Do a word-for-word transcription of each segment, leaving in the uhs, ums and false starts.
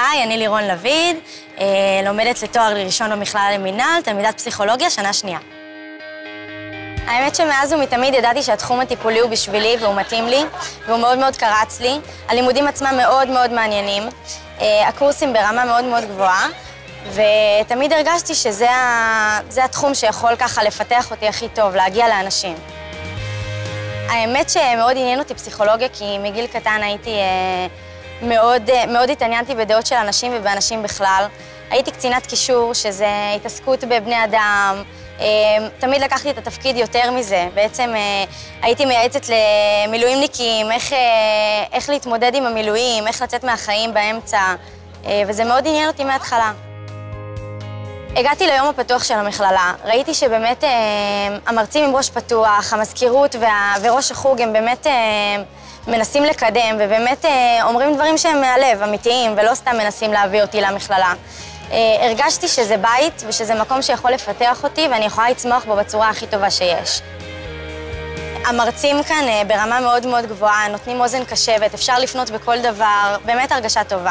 היי, אני לירון לויד, לומדת לתואר ראשון במכללה למינהל, תלמידת פסיכולוגיה, שנה שנייה. האמת שמאז ומתמיד ידעתי שהתחום הטיפולי הוא בשבילי והוא מתאים לי, והוא מאוד מאוד קרץ לי. הלימודים עצמם מאוד מאוד מעניינים, הקורסים ברמה מאוד מאוד גבוהה, ותמיד הרגשתי שזה ה... זה התחום שיכול ככה לפתח אותי הכי טוב, להגיע לאנשים. האמת שמאוד עניין אותי פסיכולוגיה, כי מגיל קטן הייתי... מאוד, מאוד התעניינתי בדעות של אנשים ובאנשים בכלל. הייתי קצינת קישור, שזה התעסקות בבני אדם. תמיד לקחתי את התפקיד יותר מזה. בעצם הייתי מייעצת למילואימניקים, איך, איך להתמודד עם המילואים, איך לצאת מהחיים באמצע, וזה מאוד עניין אותי מההתחלה. הגעתי ליום הפתוח של המכללה, ראיתי שבאמת המרצים עם ראש פתוח, המזכירות וה, וראש החוג הם באמת מנסים לקדם, ובאמת אומרים דברים שהם מהלב, אמיתיים, ולא סתם מנסים להביא אותי למכללה. הרגשתי שזה בית ושזה מקום שיכול לפתח אותי ואני יכולה לצמוח בו בצורה הכי טובה שיש. המרצים כאן ברמה מאוד מאוד גבוהה, נותנים אוזן קשבת, אפשר לפנות בכל דבר, באמת הרגשה טובה.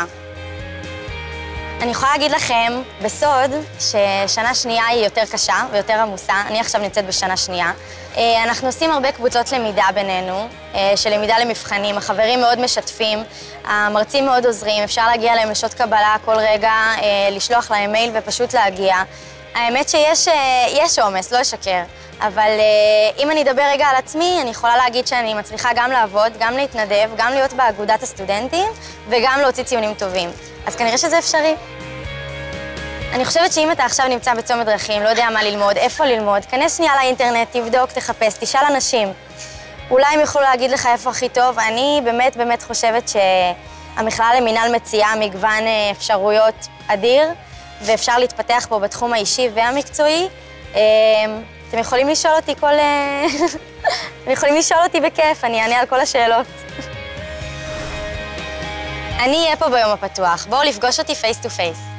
אני יכולה להגיד לכם בסוד ששנה שנייה היא יותר קשה ויותר עמוסה. אני עכשיו נמצאת בשנה שנייה. אנחנו עושים הרבה קבוצות למידה בינינו, של למידה למבחנים. החברים מאוד משתפים, המרצים מאוד עוזרים, אפשר להגיע להם לשעות קבלה כל רגע, לשלוח להם מייל ופשוט להגיע. האמת שיש עומס, לא אשקר, אבל אם אני אדבר רגע על עצמי, אני יכולה להגיד שאני מצליחה גם לעבוד, גם להתנדב, גם להיות באגודת הסטודנטים וגם להוציא ציונים טובים. אז כנראה שזה אפשרי. אני חושבת שאם אתה עכשיו נמצא בצומת דרכים, לא יודע מה ללמוד, איפה ללמוד, כנס שנייה לאינטרנט, תבדוק, תחפש, תשאל אנשים. אולי הם יוכלו להגיד לך איפה הכי טוב. אני באמת באמת חושבת שהמכללה למינהל מציעה מגוון אפשרויות אדיר, ואפשר להתפתח פה בתחום האישי והמקצועי. אתם יכולים לשאול אותי כל... אתם יכולים לשאול אותי בכיף, אני אענה על כל השאלות. אני אהיה פה ביום הפתוח, בואו לפגוש אותי פייס טו פייס.